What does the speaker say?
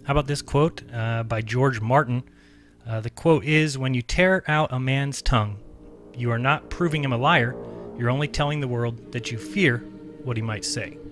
How about this quote by George Martin? The quote is, "When you tear out a man's tongue, you are not proving him a liar, you're only telling the world that you fear what he might say."